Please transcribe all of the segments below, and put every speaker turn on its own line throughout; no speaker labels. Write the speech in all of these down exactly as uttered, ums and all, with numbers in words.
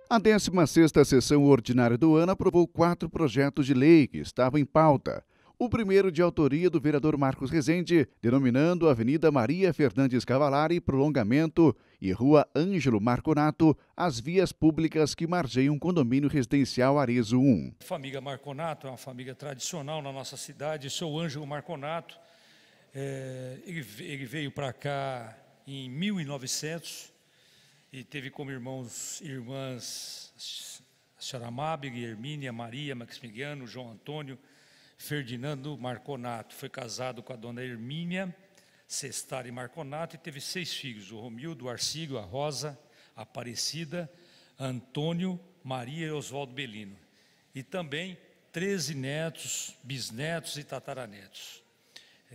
A décima sexta sessão ordinária do ano aprovou quatro projetos de lei que estavam em pauta. O primeiro de autoria do vereador Marcos Rezende, denominando a Avenida Maria Fernandes Cavalari prolongamento e Rua Ângelo Marconato as vias públicas que margeiam o condomínio residencial Arezzo um.
A família Marconato é uma família tradicional na nossa cidade. Seu Ângelo Marconato, é, ele, ele veio para cá em mil e novecentos e teve como irmãos e irmãs a senhora Amábile, Hermínia, Maria, Maximiliano, João Antônio, Ferdinando Marconato. Foi casado com a dona Hermínia Sestari Marconato e teve seis filhos: o Romildo, o Arcílio, a Rosa, a Aparecida, Antônio, Maria e Oswaldo Belino. E também treze netos, bisnetos e tataranetos. É,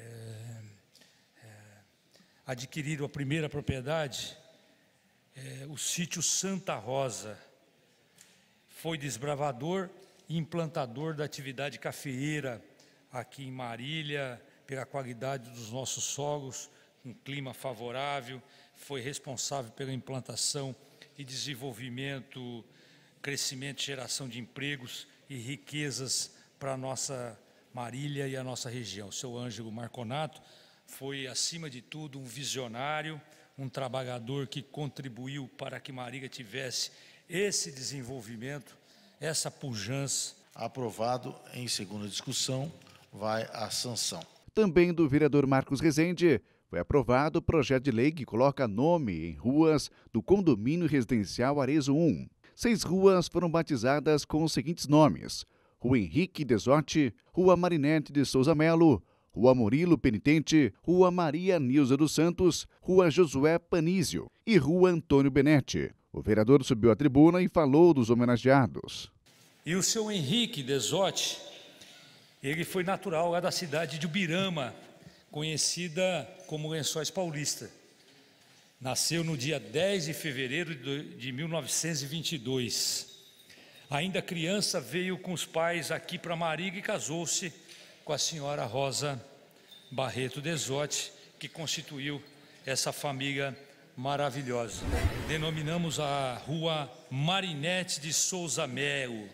é, adquiriram a primeira propriedade, é, o sítio Santa Rosa. Foi desbravador e implantador da atividade cafeeira aqui em Marília, pela qualidade dos nossos solos, um clima favorável. Foi responsável pela implantação e desenvolvimento, crescimento e geração de empregos e riquezas para a nossa Marília e a nossa região. Seu Ângelo Marconato foi, acima de tudo, um visionário, um trabalhador que contribuiu para que Marília tivesse esse desenvolvimento, essa pujança.
Aprovado em segunda discussão, vai à sanção.
Também do vereador Marcos Rezende, foi aprovado o projeto de lei que coloca nome em ruas do condomínio residencial Arezzo um. Seis ruas foram batizadas com os seguintes nomes: Rua Henrique Desotti, Rua Marinete de Souza Melo, Rua Murilo Penitente, Rua Maria Nilza dos Santos, Rua Josué Panísio e Rua Antônio Benetti. O vereador subiu à tribuna e falou dos homenageados.
E o seu Henrique Desotti, ele foi natural lá da cidade de Ubirama, conhecida como Lençóis Paulista. Nasceu no dia dez de fevereiro de mil novecentos e vinte e dois. Ainda criança, veio com os pais aqui para Marília e casou-se com a senhora Rosa Barreto Desotti, que constituiu essa família maravilhosa. Denominamos a Rua Marinete de Souza Melo.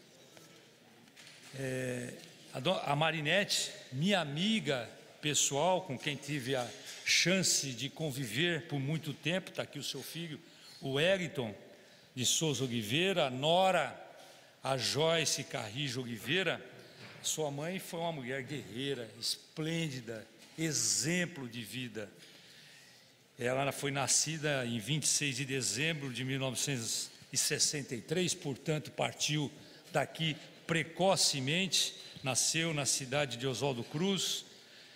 É, a, a Marinete, minha amiga pessoal, com quem tive a chance de conviver por muito tempo, está aqui o seu filho, o Wellington de Souza Oliveira, a nora, a Joyce Carrijo Oliveira. Sua mãe foi uma mulher guerreira, esplêndida, exemplo de vida. Ela foi nascida em vinte e seis de dezembro de mil novecentos e sessenta e três, portanto partiu daqui precocemente, nasceu na cidade de Oswaldo Cruz,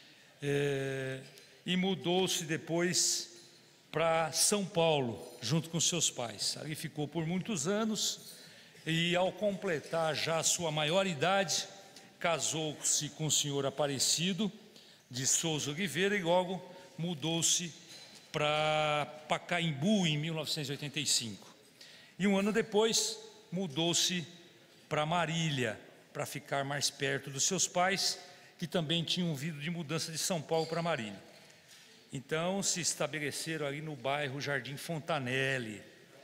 é, e mudou-se depois para São Paulo, junto com seus pais. Ali ficou por muitos anos e, ao completar já a sua maioridade, casou-se com o senhor Aparecido de Souza Oliveira e logo mudou-se para Pacaembu em mil novecentos e oitenta e cinco. E um ano depois mudou-se para Marília, para ficar mais perto dos seus pais, que também tinham vindo de mudança de São Paulo para Marília. Então se estabeleceram ali no bairro Jardim Fontanelle,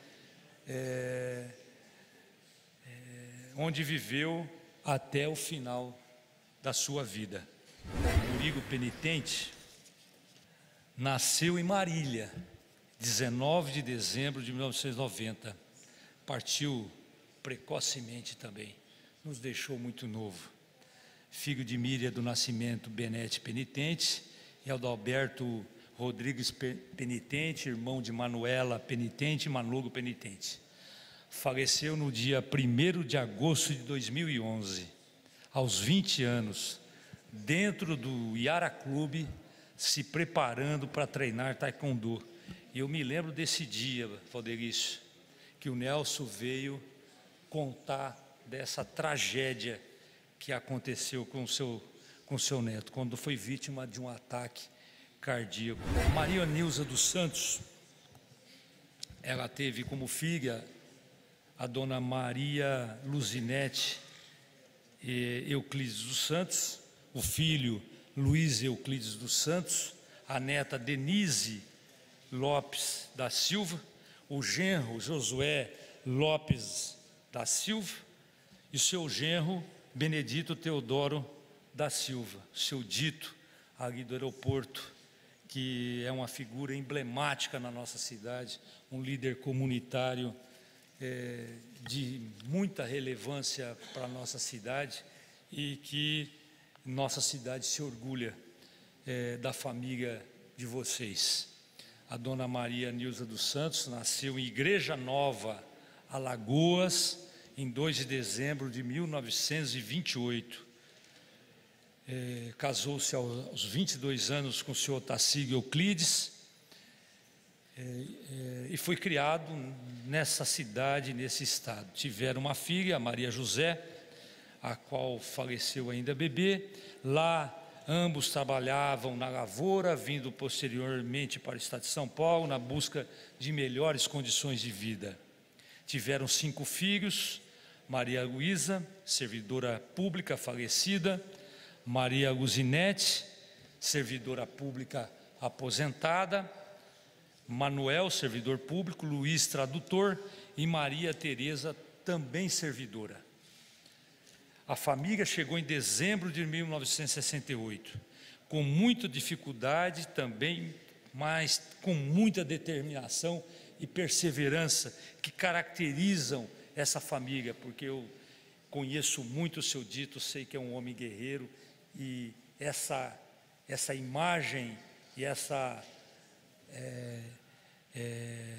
é, é, onde viveu até o final da sua vida. Murilo Penitente nasceu em Marília, dezenove de dezembro de mil novecentos e noventa. Partiu precocemente também, nos deixou muito novo. Filho de Míria do Nascimento Benetti Penitente e Adalberto Rodrigues Penitente, irmão de Manuela Penitente e Manulo Penitente. Faleceu no dia primeiro de agosto de dois mil e onze, aos vinte anos, dentro do Yara Clube, se preparando para treinar taekwondo. E eu me lembro desse dia, Valderício, que o Nelson veio contar dessa tragédia que aconteceu com o seu, com o seu neto, quando foi vítima de um ataque cardíaco. Maria Nilza dos Santos, ela teve como filha a dona Maria Luzinete Euclides dos Santos, o filho Luiz Euclides dos Santos, a neta Denise Lopes da Silva, o genro Josué Lopes da Silva e seu genro Benedito Teodoro da Silva, seu Dito, ali do aeroporto, que é uma figura emblemática na nossa cidade, um líder comunitário é, de muita relevância para a nossa cidade e que nossa cidade se orgulha é, da família de vocês. A dona Maria Nilza dos Santos nasceu em Igreja Nova, Alagoas, em dois de dezembro de mil novecentos e vinte e oito. É, casou-se aos vinte e dois anos com o senhor Otacílio Euclides é, é, e foi criado nessa cidade, nesse estado. Tiveram uma filha, Maria José, a qual faleceu ainda bebê. Lá ambos trabalhavam na lavoura, vindo posteriormente para o estado de São Paulo na busca de melhores condições de vida. Tiveram cinco filhos: Maria Luísa, servidora pública falecida; Maria Luzinete, servidora pública aposentada; Manuel, servidor público; Luiz, tradutor; e Maria Teresa, também servidora. A família chegou em dezembro de mil novecentos e sessenta e oito, com muita dificuldade também, mas com muita determinação e perseverança que caracterizam essa família, porque eu conheço muito o seu Dito, sei que é um homem guerreiro, e essa, essa imagem e essa, é, é,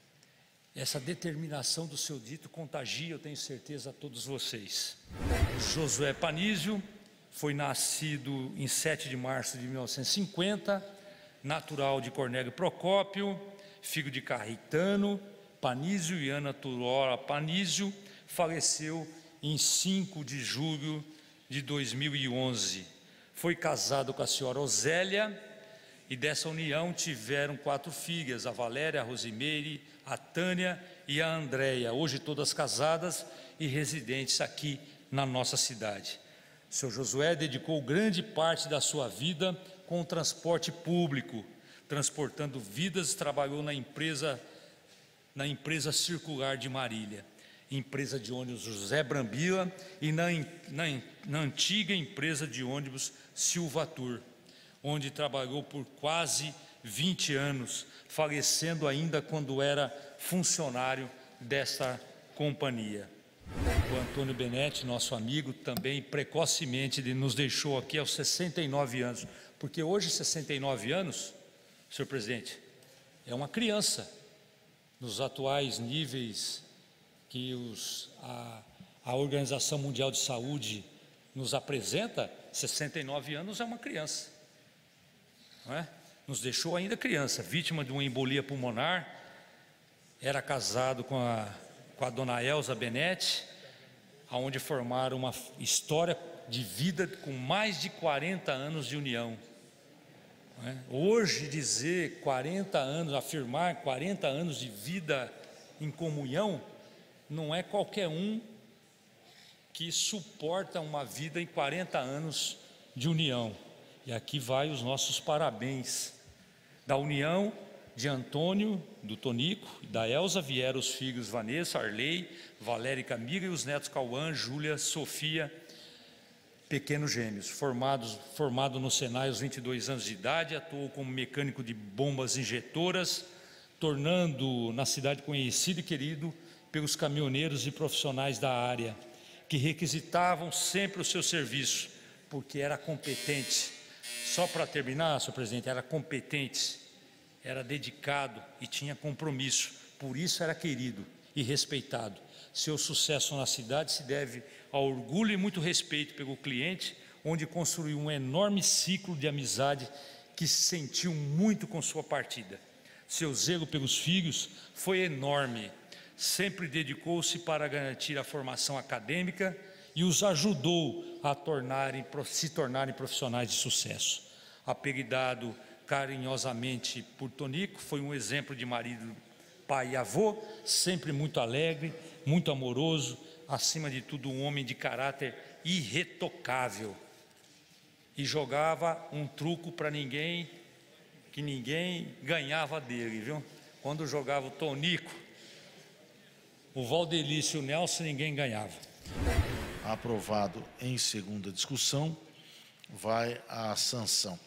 essa determinação do seu Dito contagia, eu tenho certeza, a todos vocês. Josué Panísio foi nascido em sete de março de mil novecentos e cinquenta, natural de Cornélio Procópio, filho de Caetano Panísio e Ana Turora Panísio. Faleceu em cinco de julho de dois mil e onze. Foi casado com a senhora Osélia e dessa união tiveram quatro filhas: a Valéria, a Rosimeire, a Tânia e a Andréia, hoje todas casadas e residentes aqui na nossa cidade. Seu Josué dedicou grande parte da sua vida com o transporte público, transportando vidas. Trabalhou na empresa, na empresa circular de Marília, empresa de ônibus José Brambila, e na, na, na antiga empresa de ônibus Silvatur, onde trabalhou por quase vinte anos, falecendo ainda quando era funcionário dessa companhia. O Antônio Benetti, nosso amigo, também precocemente ele nos deixou aqui aos sessenta e nove anos, porque hoje sessenta e nove anos, senhor presidente, é uma criança nos atuais níveis que os, a, a Organização Mundial de Saúde nos apresenta. Sessenta e nove anos é uma criança, não é? Nos deixou ainda criança, vítima de uma embolia pulmonar. Era casado com a, com a dona Elza Benetti, onde formaram uma história de vida com mais de quarenta anos de união. Não é? Hoje dizer quarenta anos, afirmar quarenta anos de vida em comunhão, não é qualquer um que suporta uma vida em quarenta anos de união. E aqui vai os nossos parabéns. Da união de Antônio, do Tonico e da Elza vieram os filhos Vanessa, Arley, Valéria e Camila, e os netos Cauã, Júlia, Sofia, pequenos gêmeos. Formados, formado no Senai aos vinte e dois anos de idade, atuou como mecânico de bombas injetoras, tornando na cidade conhecido e querido pelos caminhoneiros e profissionais da área, que requisitavam sempre o seu serviço, porque era competente. Só para terminar, senhor presidente, era competente, era dedicado e tinha compromisso, por isso era querido e respeitado. Seu sucesso na cidade se deve ao orgulho e muito respeito pelo cliente, onde construiu um enorme ciclo de amizade que se sentiu muito com sua partida. Seu zelo pelos filhos foi enorme, sempre dedicou-se para garantir a formação acadêmica e os ajudou a tornarem, se tornarem profissionais de sucesso. Apelidado carinhosamente por Tonico, foi um exemplo de marido, pai e avô, sempre muito alegre, muito amoroso, acima de tudo um homem de caráter irretocável. E jogava um truco para ninguém, que ninguém ganhava dele, viu? Quando jogava o Tonico, O Valdelício e o Nelson ninguém ganhava.
Aprovado em segunda discussão, vai à sanção.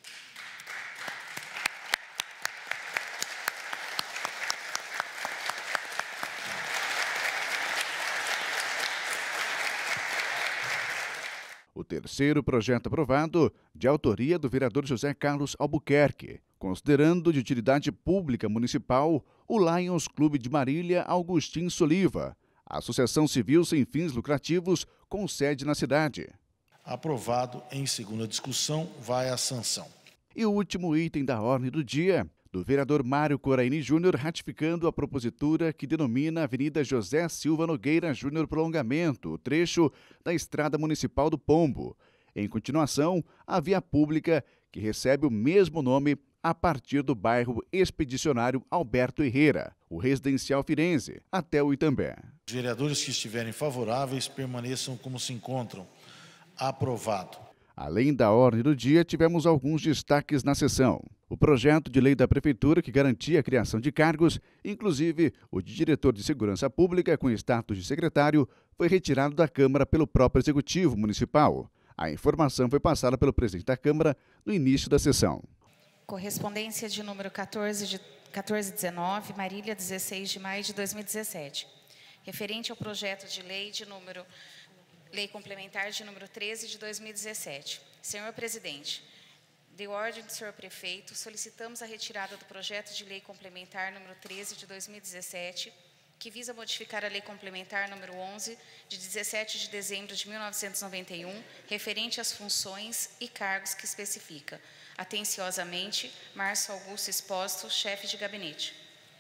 O terceiro projeto aprovado, de autoria do vereador José Carlos Albuquerque, considerando de utilidade pública municipal o Lions Clube de Marília Augustin Soliva, associação civil sem fins lucrativos com sede na cidade.
Aprovado em segunda discussão, vai à sanção.
E o último item da ordem do dia, do vereador Mário Coraini Júnior, ratificando a propositura que denomina a Avenida José Silva Nogueira Júnior Prolongamento, o trecho da Estrada Municipal do Pombo. Em continuação, a via pública, que recebe o mesmo nome a partir do bairro Expedicionário Alberto Herrera, o residencial Firenze, até o Itambé.
Os vereadores que estiverem favoráveis permaneçam como se encontram. Aprovado.
Além da ordem do dia, tivemos alguns destaques na sessão. O projeto de lei da Prefeitura que garantia a criação de cargos, inclusive o de diretor de segurança pública com status de secretário, foi retirado da Câmara pelo próprio Executivo Municipal. A informação foi passada pelo presidente da Câmara no início da sessão.
Correspondência de número quatorze de quatorze dezenove, Marília, dezesseis de maio de dois mil e dezessete. Referente ao projeto de lei de número Lei Complementar de número treze de dois mil e dezessete. Senhor Presidente, de ordem do senhor Prefeito, solicitamos a retirada do projeto de Lei Complementar número treze de dois mil e dezessete, que visa modificar a Lei Complementar número onze de dezessete de dezembro de mil novecentos e noventa e um, referente às funções e cargos que especifica. Atenciosamente, Márcio Augusto Espósito, chefe de gabinete.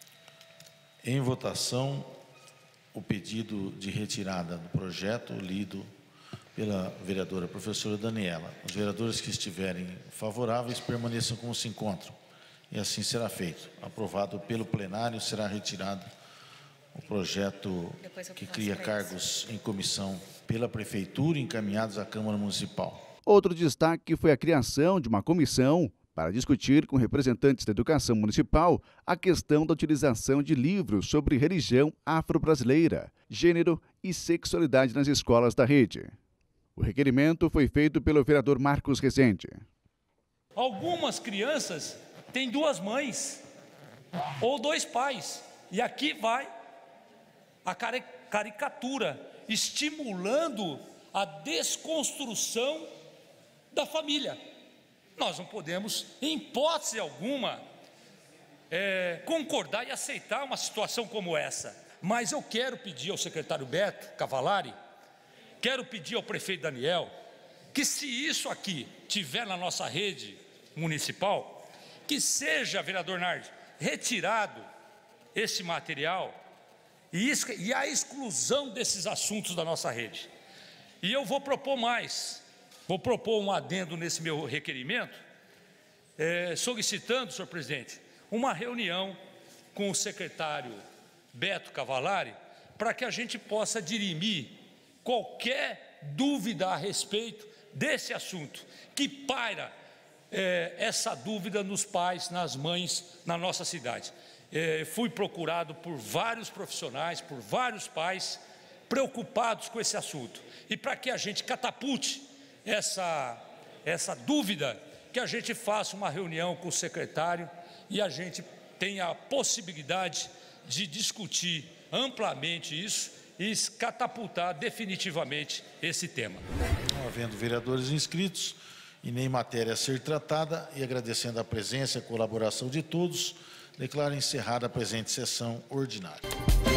Em votação, o pedido de retirada do projeto lido pela vereadora professora Daniela. Os vereadores que estiverem favoráveis permaneçam como se encontram. E assim será feito. Aprovado pelo plenário, será retirado o projeto que cria cargos em comissão pela Prefeitura encaminhados à Câmara Municipal.
Outro destaque foi a criação de uma comissão para discutir com representantes da educação municipal a questão da utilização de livros sobre religião afro-brasileira, gênero e sexualidade nas escolas da rede. O requerimento foi feito pelo vereador Marcos Rezende.
Algumas crianças têm duas mães ou dois pais, e aqui vai a caricatura, estimulando a desconstrução da família. Nós não podemos, em hipótese alguma, é, concordar e aceitar uma situação como essa. Mas eu quero pedir ao secretário Beto Cavalari, quero pedir ao prefeito Daniel, que se isso aqui tiver na nossa rede municipal, que seja, vereador Nardi, retirado esse material e, isso, e a exclusão desses assuntos da nossa rede. E eu vou propor mais. Vou propor um adendo nesse meu requerimento, é, solicitando, senhor presidente, uma reunião com o secretário Beto Cavalari, para que a gente possa dirimir qualquer dúvida a respeito desse assunto, que paira é, essa dúvida nos pais, nas mães, na nossa cidade. É, fui procurado por vários profissionais, por vários pais, preocupados com esse assunto. E para que a gente catapulte essa, essa dúvida, que a gente faça uma reunião com o secretário e a gente tenha a possibilidade de discutir amplamente isso e catapultar definitivamente esse tema.
Não havendo vereadores inscritos e nem matéria a ser tratada, e agradecendo a presença e a colaboração de todos, declaro encerrada a presente sessão ordinária.